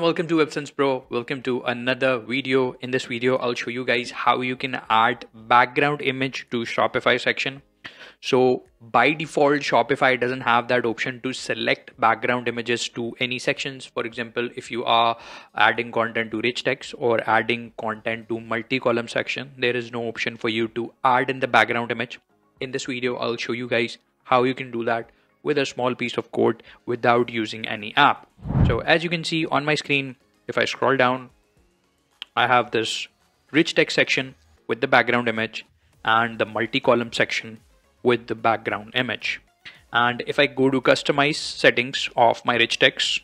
Welcome to WebSense Pro. Welcome to another video. In this video, I'll show you guys how you can add background image to Shopify section. So by default, Shopify doesn't have that option to select background images to any sections. For example, if you are adding content to rich text or adding content to multi-column section, there is no option for you to add in the background image. In this video, I'll show you guys how you can do that with a small piece of code without using any app. So as you can see on my screen, if I scroll down, I have this rich text section with the background image and the multi-column section with the background image. And if I go to customize settings of my rich text,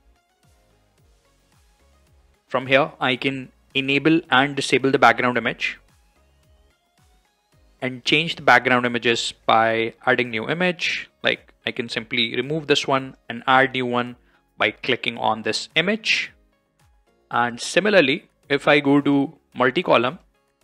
from here I can enable and disable the background image and change the background images by adding new image. Like I can simply remove this one and add new one by clicking on this image. And similarly, if I go to multi-column,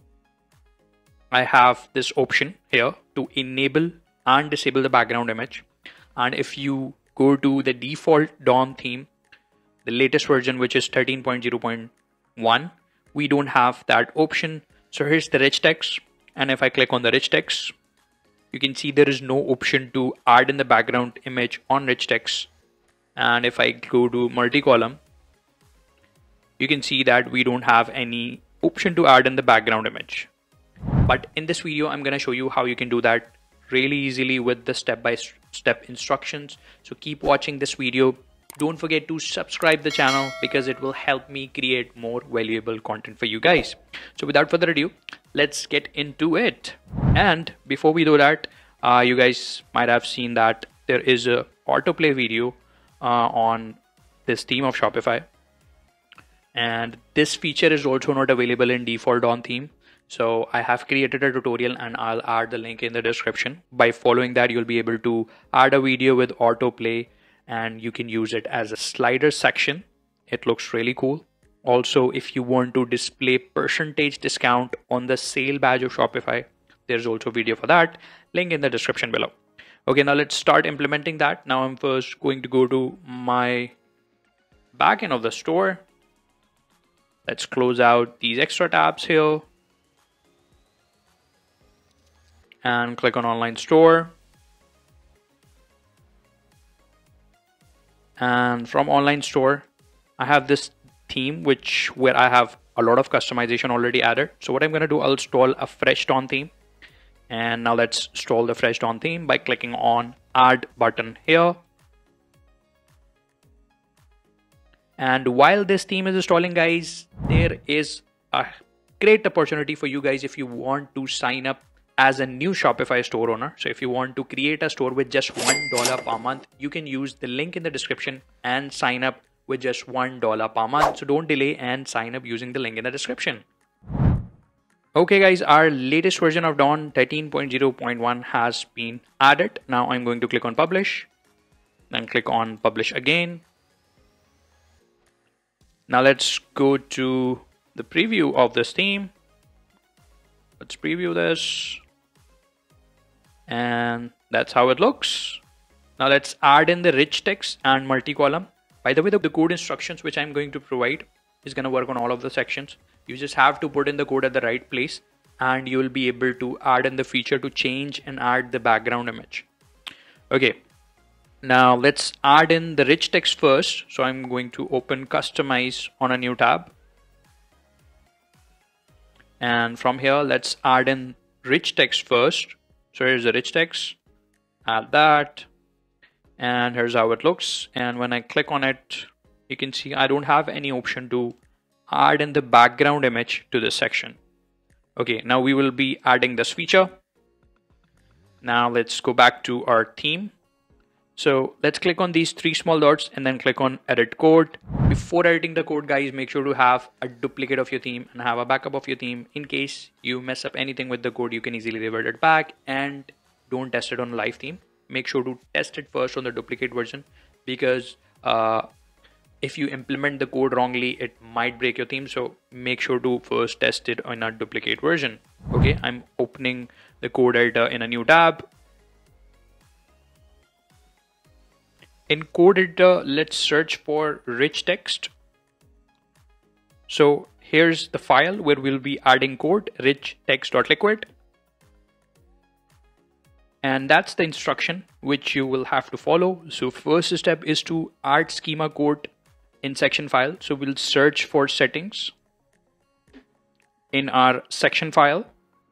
I have this option here to enable and disable the background image. And if you go to the default Dawn theme, the latest version, which is 13.0.1, we don't have that option. So here's the rich text. And if I click on the rich text, you can see there is no option to add in the background image on rich text. And if I go to multi-column, you can see that we don't have any option to add in the background image. But in this video, I'm going to show you how you can do that really easily with the step-by-step instructions. So keep watching this video. Don't forget to subscribe the channel because it will help me create more valuable content for you guys. So without further ado, let's get into it. And before we do that, you guys might have seen that there is a autoplay video on this theme of Shopify. And this feature is also not available in default Dawn theme. So I have created a tutorial and I'll add the link in the description. By following that, you'll be able to add a video with autoplay and you can use it as a slider section. It looks really cool. Also, if you want to display percentage discount on the sale badge of Shopify, there's also a video for that. Link in the description below. Okay, now let's start implementing that. Now I'm first going to go to my backend of the store. Let's close out these extra tabs here and click on online store. And from online store, I have this theme where I have a lot of customization already added. So what I'm going to do, I'll install a fresh Dawn theme. And now let's install the fresh Dawn theme by clicking on add button here. And while this theme is installing, guys, there is a great opportunity for you guys if you want to sign up as a new Shopify store owner. So if you want to create a store with just $1 per month, you can use the link in the description and sign up with just $1 per month. So don't delay and sign up using the link in the description. Okay guys, our latest version of Dawn 13.0.1 has been added. Now I'm going to click on publish, then click on publish again. Now let's go to the preview of this theme. Let's preview this. And that's how it looks. Now let's add in the rich text and multi-column. By the way, the code instructions which I'm going to provide is going to work on all of the sections. You just have to put in the code at the right place and you will be able to add in the feature to change and add the background image. Okay, now let's add in the rich text first. So I'm going to open customize on a new tab. And from here, let's add in rich text first. So here's the rich text, add that, and here's how it looks. And when I click on it, you can see I don't have any option to add in the background image to this section. Okay, now we will be adding this feature. Now let's go back to our theme. So let's click on these three small dots and then click on edit code. Before editing the code, guys, make sure to have a duplicate of your theme and have a backup of your theme. In case you mess up anything with the code, you can easily revert it back, and don't test it on live theme. Make sure to test it first on the duplicate version because if you implement the code wrongly, it might break your theme. So make sure to first test it on a duplicate version. Okay, I'm opening the code editor in a new tab. In code editor, let's search for rich text So here's the file where we'll be adding code, rich text.liquid. And that's the instruction which you will have to follow. So first step is to add schema code in section file. So we'll search for settings in our section file.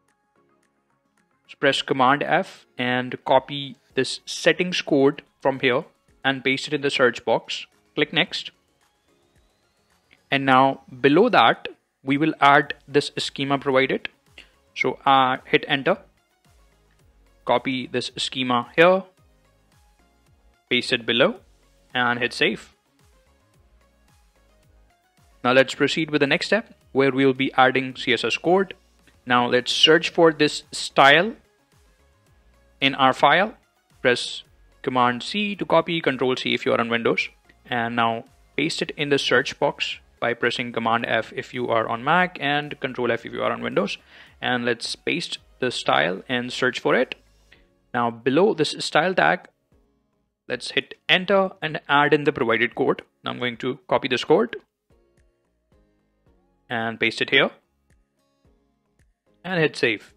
So press Command F and copy this settings code from here and paste it in the search box. Click next. And now below that, we will add this schema provided. So hit enter. Copy this schema here, paste it below and hit save. Now let's proceed with the next step where we'll be adding CSS code. Now let's search for this style in our file. Press Command C to copy, Control C if you are on Windows. And now paste it in the search box by pressing Command F if you are on Mac and Control F if you are on Windows. And let's paste the style and search for it. Now below this style tag, let's hit enter and add in the provided code. Now I'm going to copy this code and paste it here and hit save.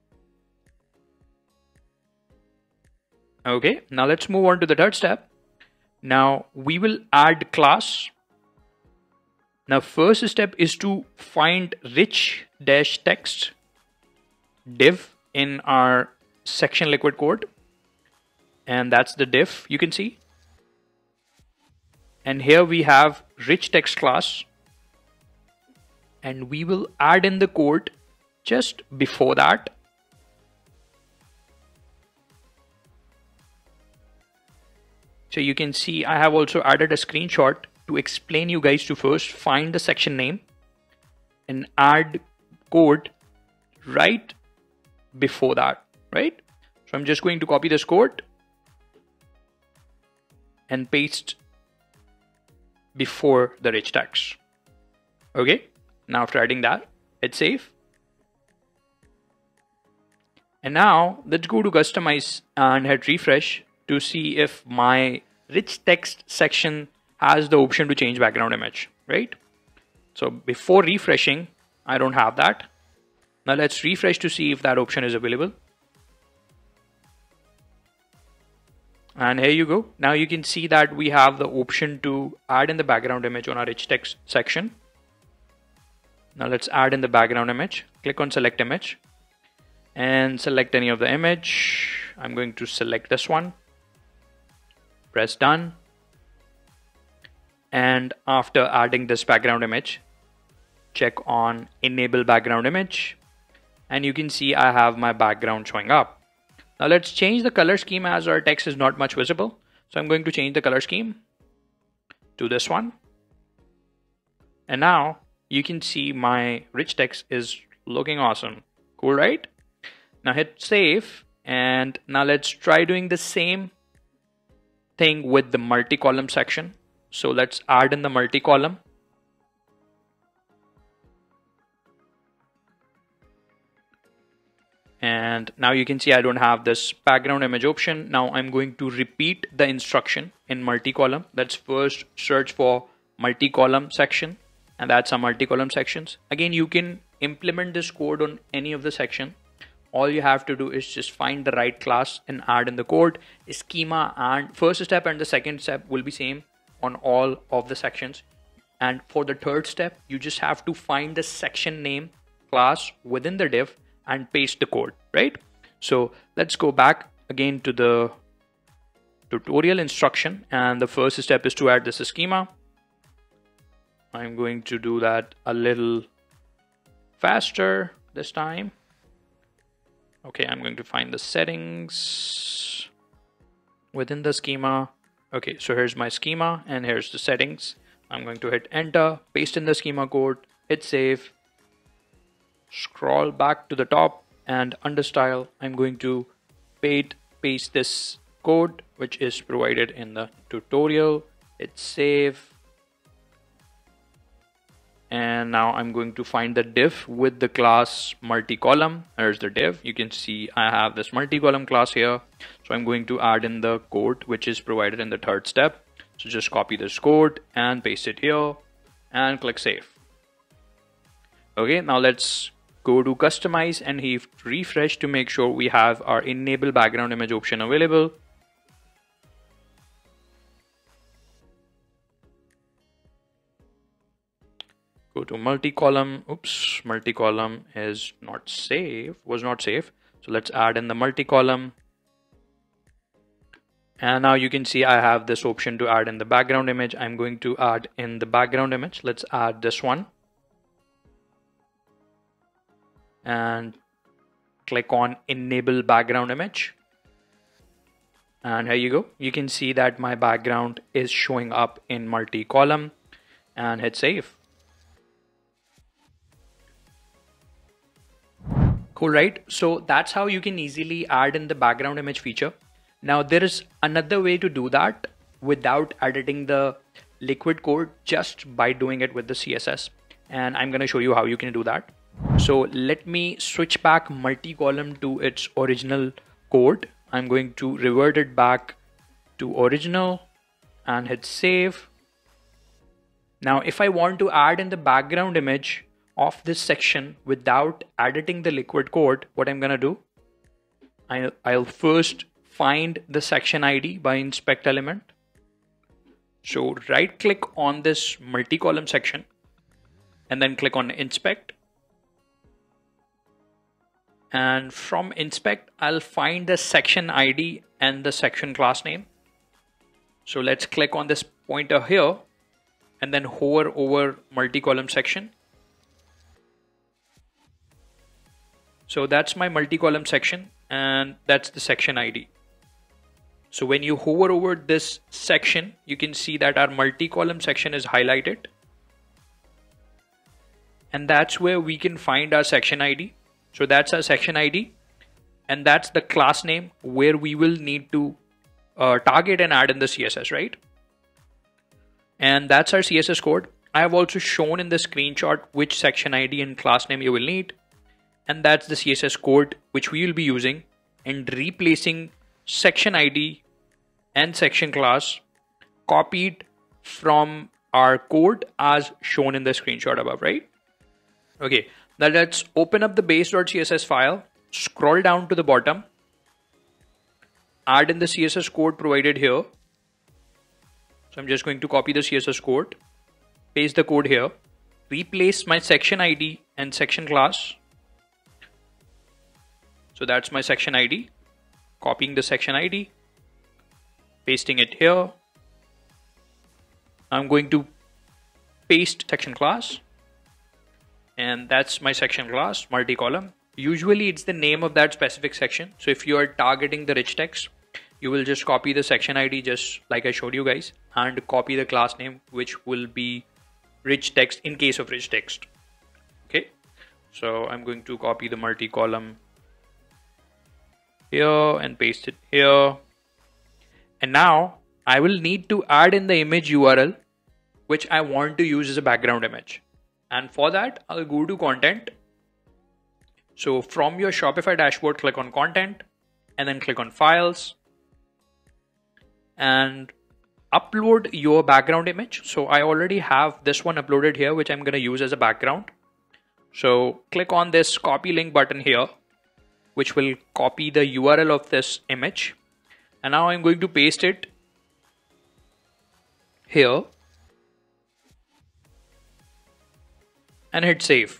Okay, now let's move on to the third step. Now we will add class. Now first step is to find rich dash text div in our section liquid code, and that's the div you can see. And here we have rich text class, and we will add in the code just before that. So you can see I have also added a screenshot to explain you guys to first find the section name and add code right before that. Right? So I'm just going to copy this code and paste before the rich text. Okay. Now after adding that, hit save. And now let's go to customize and hit refresh to see if my rich text section has the option to change background image, right? So before refreshing, I don't have that. Now let's refresh to see if that option is available. And here you go. Now you can see that we have the option to add in the background image on our rich text section. Now let's add in the background image. Click on select image and select any of the image. I'm going to select this one. Press done. And after adding this background image, check on enable background image. And you can see I have my background showing up. Now let's change the color scheme as our text is not much visible. So I'm going to change the color scheme to this one. And now you can see my rich text is looking awesome. Cool, right? Now hit save. And now let's try doing the same thing with the multi-column section. So let's add in the multi-column. And now you can see I don't have this background image option. Now I'm going to repeat the instruction in multi-column. Let's first search for multi-column section, and that's our multi-column sections. Again, you can implement this code on any of the section. All you have to do is just find the right class and add in the code. Schema and first step and the second step will be same on all of the sections. And for the third step, you just have to find the section name class within the div and paste the code, right? So let's go back again to the tutorial instruction, and the first step is to add this schema. I'm going to do that a little faster this time. Okay, I'm going to find the settings within the schema. Okay, so here's my schema and here's the settings. I'm going to hit enter, paste in the schema code, hit save. Scroll back to the top, and under style I'm going to paste this code which is provided in the tutorial. Hit save, and now I'm going to find the div with the class multi-column. There's the div. You can see I have this multi-column class here, so I'm going to add in the code which is provided in the third step. So just copy this code and paste it here and click save. Okay, now let's go to customize and refresh to make sure we have our enable background image option available. Go to multi-column. Oops, multi-column is not safe, was not safe. So let's add in the multi-column. And now you can see I have this option to add in the background image. I'm going to add in the background image. Let's add this one. And click on enable background image. And here you go. You can see that my background is showing up in multi-column, and hit save. Cool, right? So that's how you can easily add in the background image feature. Now there is another way to do that without editing the liquid code, just by doing it with the CSS. And I'm going to show you how you can do that. So let me switch back multi-column to its original code. I'm going to revert it back to original and hit save. Now if I want to add in the background image of this section without editing the liquid code, what I'm gonna do, I'll first find the section ID by inspect element. So right click on this multi-column section and then click on inspect. And from inspect, I'll find the section ID and the section class name. So let's click on this pointer here and then hover over multi-column section. So that's my multi-column section, and that's the section ID. So when you hover over this section, you can see that our multi-column section is highlighted. And that's where we can find our section ID. So that's our section ID, and that's the class name where we will need to target and add in the CSS, right? And that's our CSS code. I have also shown in the screenshot which section ID and class name you will need. And that's the CSS code which we will be using and replacing section ID and section class copied from our code as shown in the screenshot above, right? Okay, now let's open up the base.css file, scroll down to the bottom, add in the CSS code provided here. So I'm just going to copy the CSS code, paste the code here, replace my section ID and section class. So that's my section ID, copying the section ID, pasting it here. I'm going to paste section class, and that's my section class, multi-column. Usually it's the name of that specific section. So if you are targeting the rich text, you will just copy the section ID just like I showed you guys, and copy the class name, which will be rich text in case of rich text. Okay, so I'm going to copy the multi-column here and paste it here. And now I will need to add in the image URL which I want to use as a background image. And for that, I'll go to content. So from your Shopify dashboard, click on content and then click on files and upload your background image. So I already have this one uploaded here, which I'm going to use as a background. So click on this copy link button here, which will copy the URL of this image. And now I'm going to paste it here and hit save.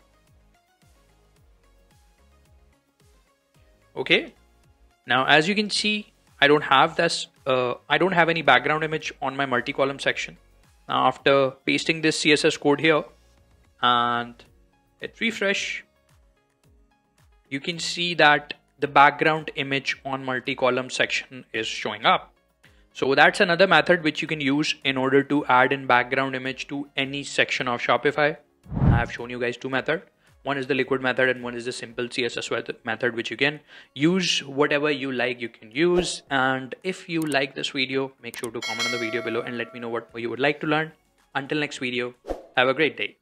Okay. Now, as you can see, I don't have this. I don't have any background image on my multi-column section. Now, after pasting this CSS code here and hit refresh, you can see that the background image on multi-column section is showing up. So that's another method which you can use in order to add in background image to any section of Shopify. I have shown you guys two methods. One is the liquid method and one is the simple CSS method, which you can use whatever you like, you can use. And if you like this video, make sure to comment on the video below and let me know what you would like to learn. Until next video, have a great day.